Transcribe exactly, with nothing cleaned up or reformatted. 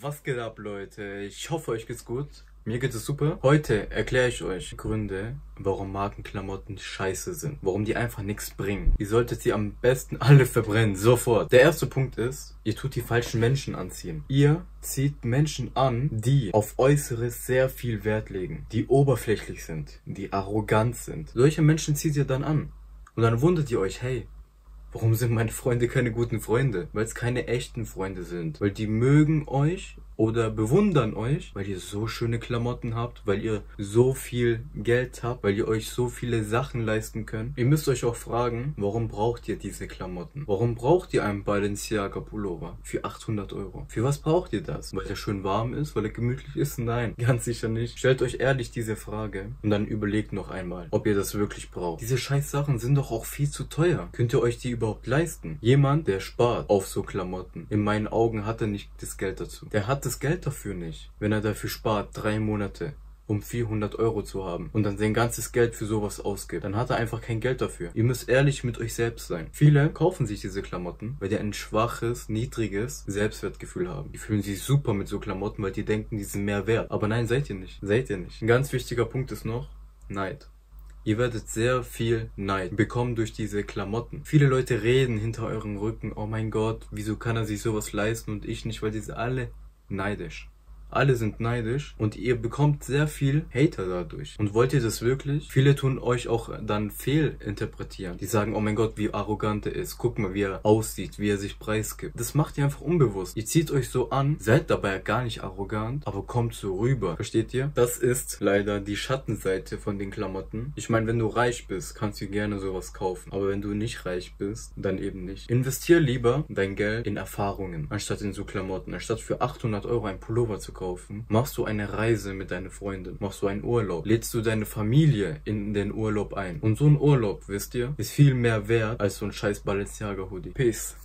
Was geht ab, Leute? Ich hoffe, euch geht's gut. Mir geht es super. Heute erkläre ich euch Gründe, warum Markenklamotten scheiße sind. Warum die einfach nichts bringen. Ihr solltet sie am besten alle verbrennen, sofort. Der erste Punkt ist, ihr tut die falschen Menschen anziehen. Ihr zieht Menschen an, die auf Äußeres sehr viel Wert legen. Die oberflächlich sind, die arrogant sind. Solche Menschen zieht ihr dann an. Und dann wundert ihr euch, hey, warum sind meine Freunde keine guten Freunde? Weil es keine echten Freunde sind. Weil die mögen euch oder bewundern euch, weil ihr so schöne Klamotten habt, weil ihr so viel Geld habt, weil ihr euch so viele Sachen leisten könnt. Ihr müsst euch auch fragen, warum braucht ihr diese Klamotten? Warum braucht ihr einen Balenciaga Pullover für achthundert Euro? Für was braucht ihr das? Weil er schön warm ist? Weil er gemütlich ist? Nein, ganz sicher nicht. Stellt euch ehrlich diese Frage und dann überlegt noch einmal, ob ihr das wirklich braucht. Diese scheiß Sachen sind doch auch viel zu teuer. Könnt ihr euch die überhaupt leisten? Jemand, der spart auf so Klamotten, in meinen Augen hat er nicht das Geld dazu. Der hat das Geld dafür nicht, wenn er dafür spart, drei Monate, um vierhundert Euro zu haben und dann sein ganzes Geld für sowas ausgibt, dann hat er einfach kein Geld dafür. Ihr müsst ehrlich mit euch selbst sein. Viele kaufen sich diese Klamotten, weil die ein schwaches, niedriges Selbstwertgefühl haben. Die fühlen sich super mit so Klamotten, weil die denken, die sind mehr wert. Aber nein, seid ihr nicht. Seid ihr nicht. Ein ganz wichtiger Punkt ist noch Neid. Ihr werdet sehr viel Neid bekommen durch diese Klamotten. Viele Leute reden hinter eurem Rücken, oh mein Gott, wieso kann er sich sowas leisten und ich nicht, weil die sind alle neidisch. Alle sind neidisch und ihr bekommt sehr viel Hater dadurch. Und wollt ihr das wirklich? Viele tun euch auch dann fehlinterpretieren. Die sagen, oh mein Gott, wie arrogant er ist. Guck mal, wie er aussieht, wie er sich preisgibt. Das macht ihr einfach unbewusst. Ihr zieht euch so an, seid dabei gar nicht arrogant, aber kommt so rüber. Versteht ihr? Das ist leider die Schattenseite von den Klamotten. Ich meine, wenn du reich bist, kannst du gerne sowas kaufen. Aber wenn du nicht reich bist, dann eben nicht. Investier lieber dein Geld in Erfahrungen, anstatt in so Klamotten. Anstatt für achthundert Euro ein Pullover zu kaufen. Machst du eine Reise mit deiner Freundin, machst du einen Urlaub, lädst du deine Familie in den Urlaub ein. Und so ein Urlaub, wisst ihr, ist viel mehr wert als so ein scheiß Balenciaga Hoodie. Peace.